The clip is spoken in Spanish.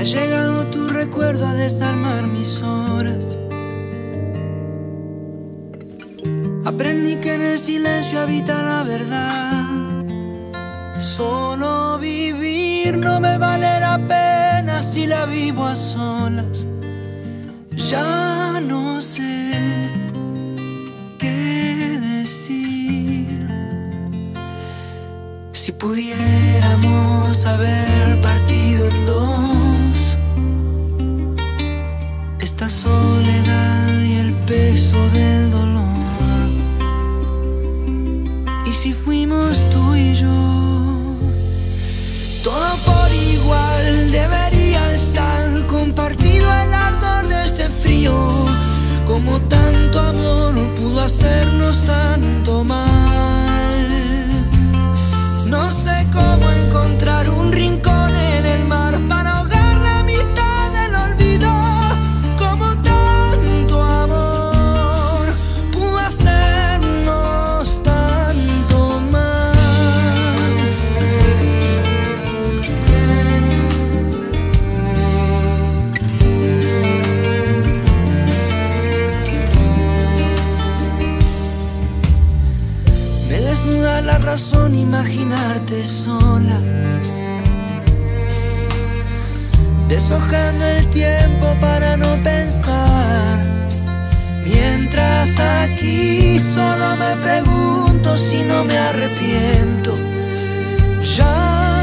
llegado tu recuerdo a desarmar mis horas. Aprendí que en el silencio habita la verdad. Solo vivir no me vale la pena si la vivo a solas. Ya no sé qué decir. Si pudiéramos haber partido en dos, esta soledad y el peso del dolor. Y si fuimos tú y yo, todo por igual debería estar compartido el ardor de este frío. Como tanto amor pudo hacernos tanto mal. No sé cómo encontrar un rincón en el mar para ahogar la mitad del olvido. Como tanto amor pudo hacernos tanto mal. Me desnuda la razón imaginarte sola, deshojando el tiempo para no pensar. Mientras aquí solo me pregunto si no me arrepiento. Ya